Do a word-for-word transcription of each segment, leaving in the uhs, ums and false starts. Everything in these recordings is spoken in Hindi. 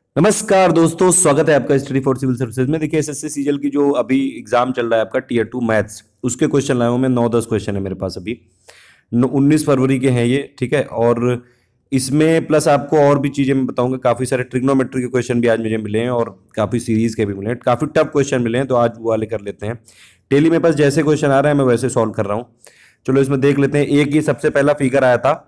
नमस्कार दोस्तों, स्वागत है आपका स्टडी फॉर सिविल सर्विसेज में। देखिए एसएससी सीजीएल की जो अभी एग्जाम चल रहा है आपका टीयर टू मैथ्स, उसके क्वेश्चन लाया हूं मैं। नौ दस क्वेश्चन है मेरे पास अभी। उन्नीस फरवरी के हैं ये, ठीक है। और इसमें प्लस आपको और भी चीजें मैं बताऊंगा। काफी सारे ट्रिग्नोमेट्री के क्वेश्चन भी आज मुझे मिले हैं और काफी सीरीज के भी मिले हैं। काफी टफ क्वेश्चन मिले हैं, तो आज वो वाले कर लेते हैं। डेली मेरे पास जैसे क्वेश्चन आ रहे हैं मैं वैसे सॉल्व कर रहा हूँ। चलो इसमें देख लेते हैं। एक ही सबसे पहला फिगर आया था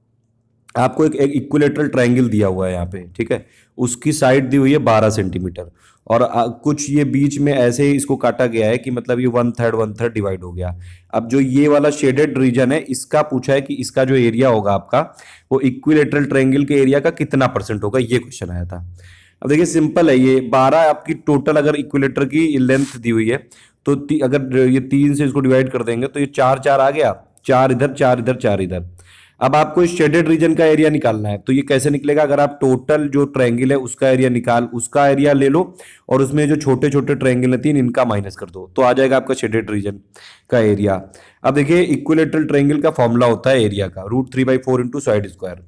आपको, एक, एक इक्विलेटरल ट्रायंगल दिया हुआ है यहाँ पे, ठीक है। उसकी साइड दी हुई है बारह सेंटीमीटर और आ, कुछ ये बीच में ऐसे ही इसको काटा गया है कि मतलब ये one third one third divide हो गया। अब जो ये वाला शेडेड रीजन है, इसका पूछा है कि इसका जो एरिया होगा आपका, वो इक्विलेटरल ट्रायंगल के एरिया का कितना परसेंट होगा, ये क्वेश्चन आया था। अब देखिए सिंपल है, ये बारह आपकी टोटल अगर इक्विलेटर की लेंथ दी हुई है तो अगर ये तीन से इसको डिवाइड कर देंगे तो ये चार चार आ गया, चार इधर चार इधर चार इधर। अब आपको इस शेडेड रीजन का एरिया निकालना है, तो ये कैसे निकलेगा? अगर आप टोटल जो ट्रायंगल है उसका एरिया निकाल उसका एरिया ले लो और उसमें जो छोटे छोटे ट्रायंगल है तीन, इनका माइनस कर दो, तो आ जाएगा आपका शेडेड रीजन का एरिया। अब देखिए इक्विलेटरल ट्रायंगल का फॉर्मूला होता है एरिया का, root three by four into side square.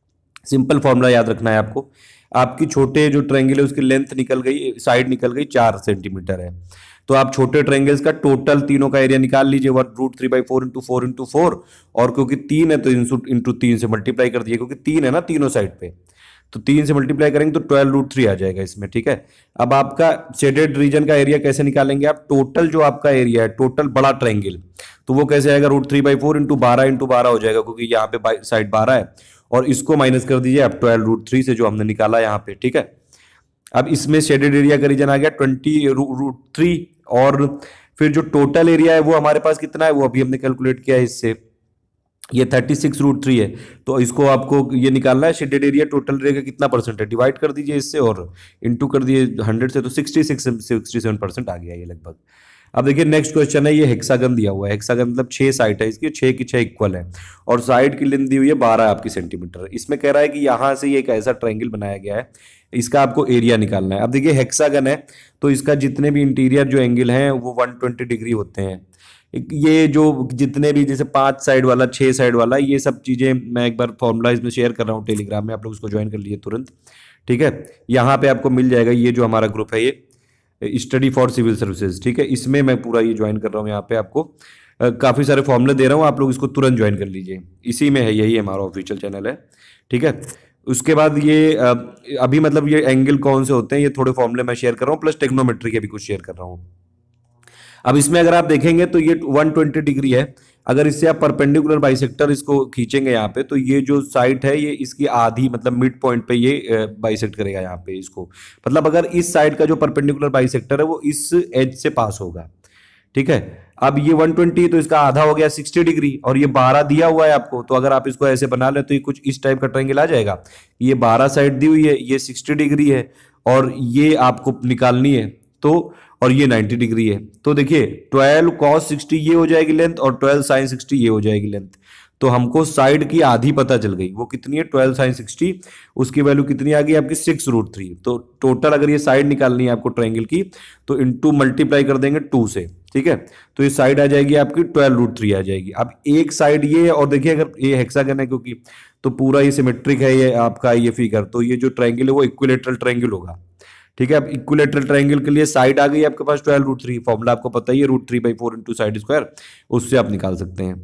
Simple formula याद रखना है आपको। आपकी छोटे जो ट्रायंगल है उसकी लेंथ निकल गई, साइड निकल गई चार सेंटीमीटर है, तो आप छोटे ट्रायंगल्स का टोटल तीनों का एरिया निकाल लीजिए, one root three by four into four into four. और क्योंकि तीन है तो इंटू तीन से मल्टीप्लाई कर दिए, क्योंकि तीन है ना तीनों साइड पे, तो तीन से मल्टीप्लाई करेंगे तो ट्वेल्व रूट थ्री आ जाएगा इसमें, ठीक है। अब आपका शेडेड रीजन का एरिया कैसे निकालेंगे आप? टोटल जो आपका एरिया है, टोटल बड़ा ट्रायंगल, तो वो कैसे आएगा? Root three by four into बारह इंटू बारह हो जाएगा, क्योंकि यहाँ पे साइड बारह है। और इसको माइनस कर दीजिए आप ट्वेल्व रूट थ्री से, जो हमने निकाला यहाँ पे, ठीक है। अब इसमें शेडेड एरिया का रीजन आ गया ट्वेंटी रूट थ्री, और फिर जो टोटल एरिया है वो हमारे पास कितना है, वो अभी हमने कैलकुलेट किया है इससे, ये थर्टी सिक्स रूट थ्री है। तो इसको आपको ये निकालना है, शेडेड एरिया टोटल एरिया का कितना परसेंट है, डिवाइड कर दीजिए इससे और इंटू कर दिए हंड्रेड से, तो sixty six sixty seven percent आ गया ये लगभग। अब देखिए नेक्स्ट क्वेश्चन है, ये हेक्सागन दिया हुआ है। हेक्सागन मतलब छह साइड है इसकी, छह की छह इक्वल है और साइड की लेंथ दी हुई है बारह आपकी सेंटीमीटर। इसमें कह रहा है कि यहां से ये एक ऐसा ट्रायंगल बनाया गया है, इसका आपको एरिया निकालना है। अब देखिए हेक्सागन है तो इसका जितने भी इंटीरियर जो एंगल हैं वो वन ट्वेंटी डिग्री होते हैं। ये जो जितने भी, जैसे पांच साइड वाला, छह साइड वाला, ये सब चीजें मैं एक बार फॉर्मूला इसमें शेयर कर रहा हूँ टेलीग्राम में, आप लोग उसको ज्वाइन कर लीजिए तुरंत, ठीक है। यहाँ पे आपको मिल जाएगा, ये जो हमारा ग्रुप है ये स्टडी फॉर सिविल सर्विसेज, ठीक है, इसमें मैं पूरा ये ज्वाइन कर रहा हूँ। यहाँ पे आपको काफी सारे फॉर्मूले दे रहा हूँ, आप लोग इसको तुरंत ज्वाइन कर लीजिए, इसी में है, यही हमारा ऑफिशियल चैनल है, ठीक है। उसके बाद ये अभी मतलब ये एंगल कौन से होते हैं, ये थोड़े फॉर्मूले मैं शेयर कर रहा हूँ, प्लस टेक्नोमेट्री के भी कुछ शेयर कर रहा हूँ। अब इसमें अगर आप देखेंगे तो ये वन ट्वेंटी डिग्री है। अगर इससे आप परपेंडिकुलर बाइसेक्टर इसको खींचेंगे यहाँ पे, तो ये जो साइड है ये इसकी आधी, मतलब मिड पॉइंट पे ये बाइसेक्ट करेगा यहाँ पे इसको। मतलब अगर इस साइड का जो परपेंडिकुलर बाइसेक्टर है वो इस एज से पास होगा, ठीक है। अब ये वन ट्वेंटी तो इसका आधा हो गया सिक्सटी डिग्री, और ये बारह दिया हुआ है आपको, तो अगर आप इसको ऐसे बना ले तो ये कुछ इस टाइप का ट्रायंगल आ जाएगा। ये बारह साइड दी हुई है, ये सिक्सटी डिग्री है और ये आपको निकालनी है, तो और ये नाइन्टी डिग्री है। तो देखिए ट्वेल्व कॉस सिक्सटी ये हो जाएगी लेंथ और ट्वेल्व साइन सिक्सटी ये हो जाएगी लेंथ। तो हमको साइड की आधी पता चल गई, वो कितनी है, ट्वेल्व साइन सिक्सटी, उसकी वैल्यू कितनी आ गई आपकी, सिक्स रूट थ्री। तो टोटल अगर ये साइड निकालनी है आपको ट्रायंगल की, तो इनटू मल्टीप्लाई कर देंगे टू से, ठीक है। तो ये साइड आ जाएगी आपकी ट्वेल्व रूट थ्री आ जाएगी। अब एक साइड ये है, और देखिए अगर ये हेक्सागन है क्योंकि, तो पूरा ये सिमेट्रिक है ये आपका ये फिगर, तो ये जो ट्रायंगल है वो इक्विलेटरल ट्रायंगल होगा, ठीक है। अब इक्विलेटरल ट्रायंगल के लिए साइड आ गई आपके पास ट्वेल्व रूट थ्री, फॉर्मूला आपको पता ही है, root three by four into side square, उससे आप निकाल सकते हैं।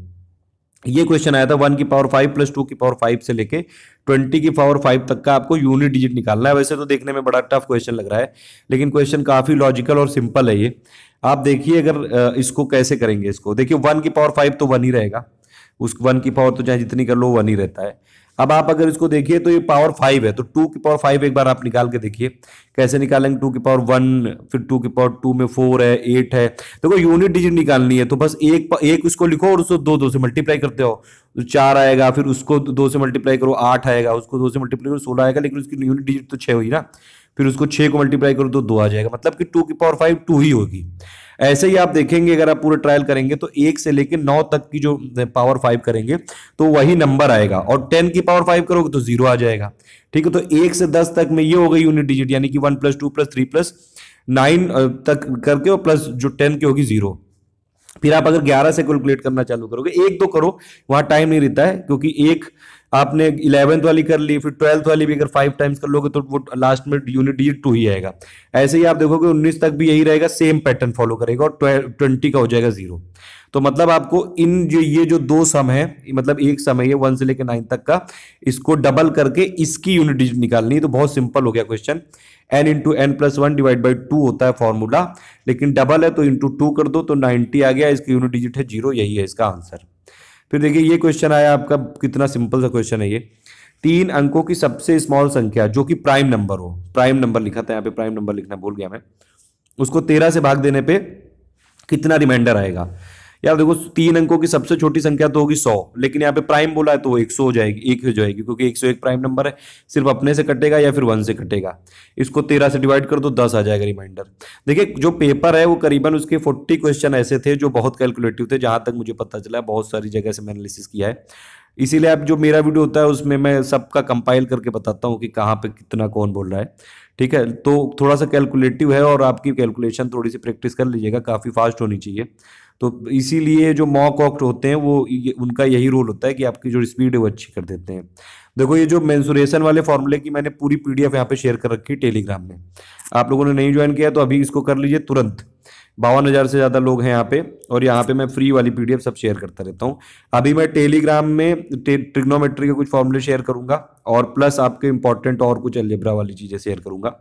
ये क्वेश्चन आया था वन की पावर फाइव प्लस टू की पावर फाइव से लेके ट्वेंटी की पावर फाइव तक का आपको यूनिट डिजिट निकालना है। वैसे तो देखने में बड़ा टफ क्वेश्चन लग रहा है, लेकिन क्वेश्चन काफी लॉजिकल और सिंपल है ये। आप देखिए अगर इसको कैसे करेंगे, इसको देखिए वन की पावर फाइव तो वन ही रहेगा, उस वन की पावर तो चाहे जितनी कर लो वन ही रहता है। अब आप अगर इसको देखिए तो ये पावर फाइव है, तो टू की पावर फाइव एक बार आप निकाल के देखिए कैसे निकालेंगे। टू की पावर वन, फिर टू की पावर टू में फोर है, एट है। देखो यूनिट डिजिट निकालनी है तो बस एक एक उसको लिखो और उसको दो दो से मल्टीप्लाई करते हो, तो चार आएगा, फिर उसको दो से मल्टीप्लाई करो आठ आएगा, उसको दो से मल्टीप्लाई करो सोलह आएगा, लेकिन उसकी यूनिट डिजिट तो छह हुई ना, फिर उसको छह को मल्टीप्लाई करो तो दो आ जाएगा, मतलब कि टू की पावर फाइव टू ही होगी। ऐसे ही आप देखेंगे अगर आप पूरे ट्रायल करेंगे तो एक से लेकर नौ तक की जो पावर फाइव करेंगे तो वही नंबर आएगा, और टेन की पावर फाइव करोगे तो जीरो आ जाएगा, ठीक है। तो एक से दस तक में ये हो गई यूनिट डिजिट, यानी कि one plus two plus three plus nine तक करके और प्लस जो टेन की होगी जीरो। फिर आप अगर ग्यारह से कैलकुलेट करना चालू करोगे, एक दो करो, वहां टाइम नहीं रहता है, क्योंकि एक आपने इलेवेंथ वाली कर ली, फिर ट्वेल्थ वाली भी अगर फाइव टाइम्स कर लोगे तो वो लास्ट में यूनिट डिजिट टू ही आएगा। ऐसे ही आप देखोगे उन्नीस तक भी यही रहेगा, सेम पैटर्न फॉलो करेगा, और ट्वेंटी का हो जाएगा जीरो। तो मतलब आपको इन जो ये जो दो सम है, मतलब एक सम है ये वन से लेकर नाइन तक का, इसको डबल करके इसकी यूनिट डिजिट निकालनी है। तो बहुत सिंपल हो गया question. N into n plus one divide by two होता है फॉर्मूला, लेकिन डबल है तो इंटू टू कर दो तो नाइनटी आ गया, इसकी यूनिट डिजिट है जीरो, यही है इसका आंसर। फिर देखिए ये क्वेश्चन आया आपका, कितना सिंपल सा क्वेश्चन है ये। तीन अंकों की सबसे स्मॉल संख्या जो कि प्राइम नंबर हो, प्राइम नंबर लिखा था यहाँ पे, प्राइम नंबर लिखना भूल गया मैं, उसको तेरह से भाग देने पे कितना रिमाइंडर आएगा। यार देखो तीन अंकों की सबसे छोटी संख्या तो होगी सौ, लेकिन यहाँ पे प्राइम बोला है तो वो एक सौ हो जाएगी, एक हो जाएगी, क्योंकि एक सौ एक प्राइम नंबर है, सिर्फ अपने से कटेगा या फिर वन से कटेगा। इसको तेरह से डिवाइड कर दो, दस आ जाएगा रिमाइंडर। देखिए जो पेपर है वो करीबन उसके चालीस क्वेश्चन ऐसे थे जो बहुत कैलकुलेटिव थे, जहां तक मुझे पता चला है, बहुत सारी जगह से मैंने एनालिसिस किया है। इसीलिए अब जो मेरा वीडियो होता है उसमें मैं सबका कंपाइल करके बताता हूँ कि कहाँ पे कितना कौन बोल रहा है, ठीक है। तो थोड़ा सा कैलकुलेटिव है, और आपकी कैलकुलेशन थोड़ी सी प्रैक्टिस कर लीजिएगा, काफ़ी फास्ट होनी चाहिए। तो इसीलिए जो मॉक वॉक होते हैं वो ये, उनका यही रोल होता है कि आपकी जो स्पीड है वो अच्छी कर देते हैं। देखो ये जो मेंसुरेशन वाले फॉर्मूले की मैंने पूरी पीडीएफ यहाँ पे शेयर कर रखी है टेलीग्राम में, आप लोगों ने नहीं ज्वाइन किया तो अभी इसको कर लीजिए तुरंत। बावन हजार से ज्यादा लोग हैं यहाँ पे, और यहाँ पे मैं फ्री वाली पीडीएफ सब शेयर करता रहता हूँ। अभी मैं टेलीग्राम में ट्रिग्नोमेट्री के कुछ फॉर्मूले शेयर करूंगा, और प्लस आपके इंपॉर्टेंट और कुछ अलजेब्रा वाली चीजें शेयर करूंगा।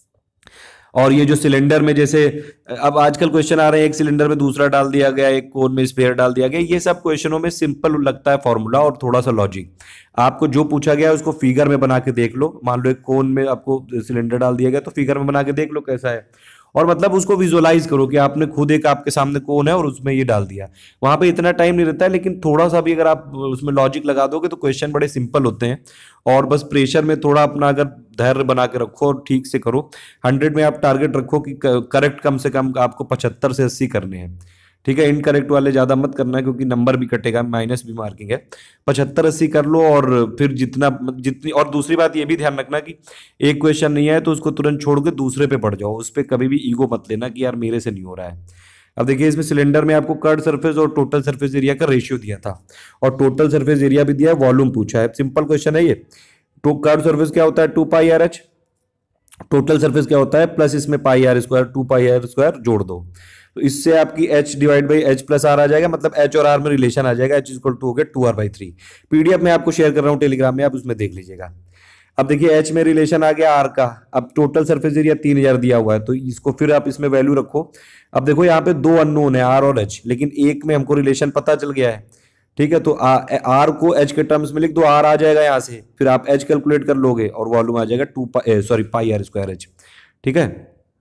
और ये जो सिलेंडर में जैसे अब आजकल क्वेश्चन आ रहे हैं, एक सिलेंडर में दूसरा डाल दिया गया, एक कोन में स्पेयर डाल दिया गया, ये सब क्वेश्चनों में सिंपल लगता है फॉर्मूला और थोड़ा सा लॉजिक। आपको जो पूछा गया है उसको फिगर में बना के देख लो। मान लो एक कोन में आपको सिलेंडर डाल दिया गया तो फिगर में बना के देख लो कैसा है, और मतलब उसको विजुअलाइज करो कि आपने खुद एक आपके सामने कोन है और उसमें ये डाल दिया। वहां पे इतना टाइम नहीं रहता है, लेकिन थोड़ा सा भी अगर आप उसमें लॉजिक लगा दोगे तो क्वेश्चन बड़े सिंपल होते हैं। और बस प्रेशर में थोड़ा अपना अगर धैर्य बना के रखो और ठीक से करो। हंड्रेड में आप टारगेट रखो कि करेक्ट कम से कम आपको पचहत्तर से अस्सी करने हैं, ठीक है। इनकरेक्ट वाले ज्यादा मत करना है क्योंकि नंबर भी कटेगा, माइनस भी मार्किंग है। पचहत्तर अस्सी कर लो, और फिर जितना जितनी और दूसरी बात ये भी ध्यान रखना कि एक क्वेश्चन नहीं आए तो उसको तुरंत छोड़ के दूसरे पे पड़ जाओ, उस पर कभी भी ईगो मत लेना कि यार मेरे से नहीं हो रहा है। अब देखिए इसमें सिलेंडर में आपको कर्ड सरफेस और टोटल सरफेस एरिया का रेशियो दिया था, और टोटल सरफेस एरिया भी दिया है, वॉल्यूम पूछा है। सिंपल क्वेश्चन है ये। तो कर्ड सरफेस क्या होता है, two pi r h. Total surface क्या होता है, प्लस इसमें pi r square, two pi r square जोड़ दो, तो इससे आपकी h divide by h plus r आ जाएगा, मतलब h और r में रिलेशन आ जाएगा, h इक्वल टू हो गया two r by three. PDF में आपको शेयर कर रहा हूं टेलीग्राम में, आप उसमें देख लीजिएगा। अब देखिए h में रिलेशन आ गया r का। अब टोटल सरफेस एरिया तीन हजार दिया हुआ है, तो इसको फिर आप इसमें वैल्यू रखो। अब देखो यहाँ पे दो अननोन है r और h, लेकिन एक में हमको रिलेशन पता चल गया है, ठीक है। तो r को h के टर्म्स में लिख दो, r आ जाएगा यहाँ से, फिर आप h कैलकुलेट कर लोगे और वॉल्यूम आ जाएगा two sorry pi r square h, ठीक है।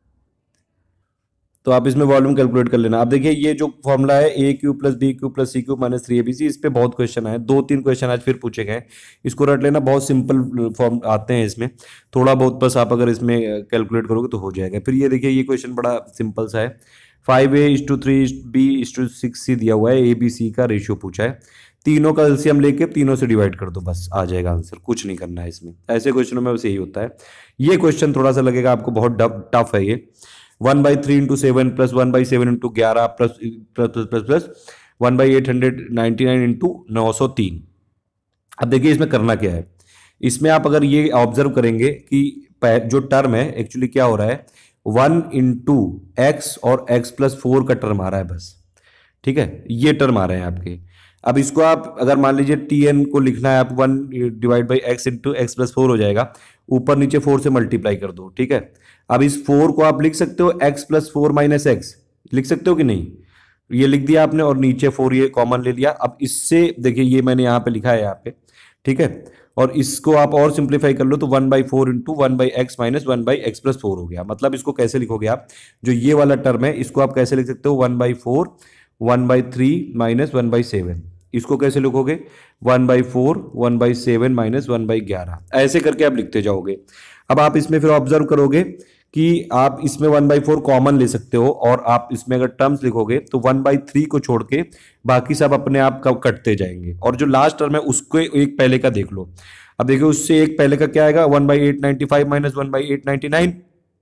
तो आप इसमें वॉल्यूम कैलकुलेट कर लेना। अब देखिए ये जो फॉर्मूला है a cube plus b cube plus c cube minus three a b c, इस पे बहुत क्वेश्चन आए, दो तीन क्वेश्चन आज फिर पूछे गए, इसको रट लेना। बहुत सिंपल फॉर्म आते हैं इसमें, थोड़ा बहुत बस आप अगर इसमें कैलकुलेट करोगे तो हो जाएगा। फिर ये देखिए ये क्वेश्चन बड़ा सिंपल सा है, five a is to three b is to six c दिया हुआ है, ए बी सी का रेशियो पूछा है। तीनों का एलसीएम लेके तीनों से डिवाइड कर दो, बस आ जाएगा आंसर, कुछ नहीं करना है इसमें। ऐसे क्वेश्चनों में बस यही होता है। ये क्वेश्चन थोड़ा सा लगेगा आपको बहुत टफ है ये। One by three into seven plus one by seven into ग्यारह plus plus plus plus plus one by eight hundred ninety nine into नौ सौ तीन। अब देखिए इसमें करना क्या है, इसमें आप अगर ये ऑब्जर्व करेंगे कि जो टर्म है एक्चुअली क्या हो रहा है, वन इंटू एक्स और एक्स प्लस फोर का टर्म आ रहा है बस, ठीक है। ये टर्म आ रहे हैं आपके। अब इसको आप अगर मान लीजिए टी एन को लिखना है, आप one divide by x into x plus four हो जाएगा, ऊपर नीचे फोर से मल्टीप्लाई कर दो, ठीक है। अब इस फोर को आप लिख सकते हो x plus four minus x, लिख सकते हो कि नहीं, ये लिख दिया आपने, और नीचे फोर ये कॉमन ले लिया। अब इससे देखिए ये मैंने यहाँ पे लिखा है यहाँ पे, ठीक है, और इसको आप और सिंप्लीफाई कर लो तो one by four into one by x minus one by x plus four हो गया। मतलब इसको कैसे लिखोगे आप, जो ये वाला टर्म है इसको आप कैसे लिख सकते हो, one by four one by three minus one by seven. इसको कैसे लिखोगे, one by four one by seven minus one by ग्यारह, ऐसे करके आप लिखते जाओगे। अब आप इसमें फिर ऑब्जर्व करोगे कि आप इसमें वन बाई फोर कॉमन ले सकते हो, और आप इसमें अगर टर्म्स लिखोगे तो वन बाई थ्री को छोड़ के बाकी सब अपने आप कब कटते जाएंगे, और जो लास्ट टर्म है उसको एक पहले का देख लो। अब देखिए उससे एक पहले का क्या आएगा, one by eight ninety five minus one by eight ninety nine,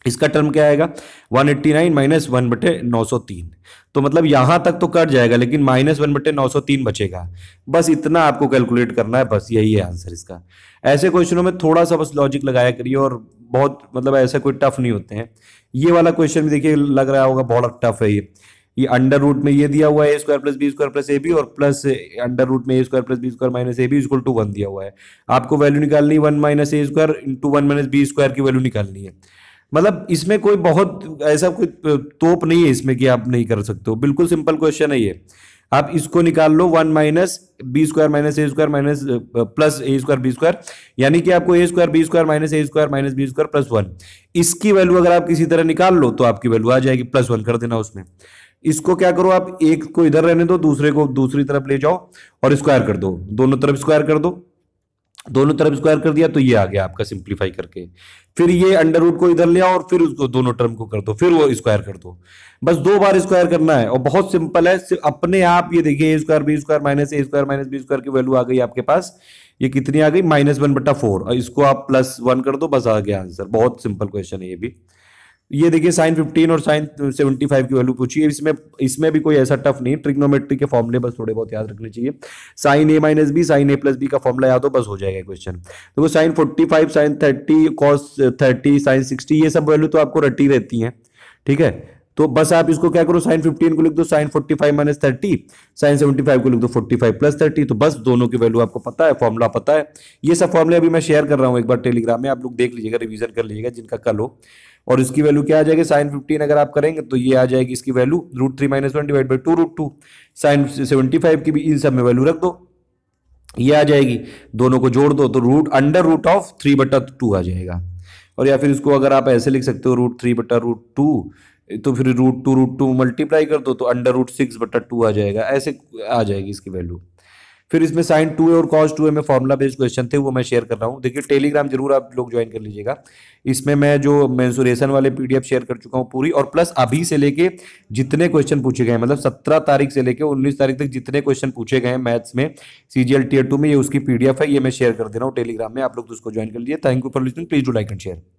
इसका टर्म क्या आएगा, one eighty nine minus one बटे नौ सौ तीन। तो मतलब यहां तक तो कट जाएगा लेकिन माइनस वन बटे नौ सौ तीन बचेगा। बस इतना आपको कैलकुलेट करना है, बस यही है आंसर इसका। ऐसे क्वेश्चनों में थोड़ा सा बस लॉजिक लगाया करिए और बहुत मतलब ऐसा कोई टफ नहीं होते हैं। ये वाला क्वेश्चन भी देखिए लग रहा होगा बहुत टफ है ये ये अंडर रूट में ये दिया हुआ है a square plus b square plus a b और प्लस अंडर रूट में a square plus b square minus a b equal to one दिया हुआ है। आपको वैल्यू निकालनी है वन माइनस ए square into one minus B square की वैल्यू निकालनी है। मतलब इसमें कोई बहुत ऐसा कोई तोप नहीं है इसमें कि आप नहीं कर सकते हो, बिल्कुल सिंपल क्वेश्चन है ये। आप इसको निकाल लो, one minus B square minus A square minus plus A square B square, यानी कि आपको A square B square minus A square minus B square plus one, इसकी वैल्यू अगर आप किसी तरह निकाल लो तो आपकी वैल्यू आ जाएगी, प्लस वन कर देना उसमें। इसको क्या करो, आप एक को इधर रहने दो, दूसरे को दूसरी तरफ ले जाओ और स्क्वायर कर दो, दोनों तरफ स्क्वायर कर दो, दोनों तरफ स्क्वायर कर दिया तो ये आ गया आपका सिंप्लीफाई करके। फिर ये अंडर रूट को इधर ले आओ और फिर उसको दोनों टर्म को कर दो, फिर वो स्क्वायर कर दो। बस दो बार स्क्वायर करना है और बहुत सिंपल है, अपने आप ये देखिए A square B square minus A square minus B square की वैल्यू आ गई आपके पास। ये कितनी आ गई, माइनस वन बटा फोर, और इसको आप प्लस वन कर दो, बस आ गया आंसर। बहुत सिंपल क्वेश्चन है ये भी। ये देखिए साइन फिफ्टीन और साइन सेवेंटी फाइव की वैल्यू पूछी है। इसमें इसमें भी कोई ऐसा टफ नहीं, ट्रिग्नोमेट्री के फॉर्मूले बस थोड़े बहुत याद रखने चाहिए। Sine A minus B sine A plus B का फॉर्मूला याद हो बस हो जाएगा क्वेश्चन। तो वो sine forty five sine thirty cos thirty sine sixty ये सब वैल्यू तो आपको रटी रहती है, ठीक है। तो बस आप इसको क्या करो, साइन फिफ्टीन को लिख दो sine forty five minus thirty, sine seventy five को लिख दो फोर्टी फाइव प्लस थर्टी, तो बस दोनों की वैल्यू आपको पता है, फॉर्मूला पता है। ये सब फॉर्मूले अभी मैं शेयर कर रहा हूं एक बार टेलीग्राम में, आप लोग देख लीजिएगा, रिवीजन कर लीजिएगा जिनका कल हो। और इसकी वैल्यू क्या आ जाएगी, साइन फिफ्टीन अगर आप करेंगे तो ये आ जाएगी इसकी value root three minus one divide by two root two. Sine seventy five की भी इन सब में वैल्यू रख दो, ये आ जाएगी, दोनों को जोड़ दो तो root under root of three बटा टू आ जाएगा। और या फिर इसको अगर आप ऐसे लिख सकते हो रूट थ्री बटा रूट टू, तो फिर root two root two multiply कर दो तो अंडर रूट सिक्स बटा टू आ जाएगा, ऐसे आ जाएगी इसकी वैल्यू। फिर इसमें साइन टू ए और कॉस टू ए में फॉर्मुला बेस्ड क्वेश्चन थे वो मैं शेयर कर रहा हूँ। देखिए टेलीग्राम जरूर आप लोग ज्वाइन कर लीजिएगा, इसमें मैं जो मेंसुरेशन वाले पीडीएफ शेयर कर चुका हूँ पूरी, और प्लस अभी से लेके जितने क्वेश्चन पूछे गए मतलब सत्रह तारीख से लेके उन्नीस तारीख तक जितने क्वेश्चन पूछे गए हैं मैथ्स में सीजीएल टीयर टू में, ये उसकी पीडीएफ है, ये मैं शेयर कर दे रहा हूँ टेलीग्राम में, आप लोग तो उसको ज्वाइन कर लीजिए। Thank you for listening, please do like and share.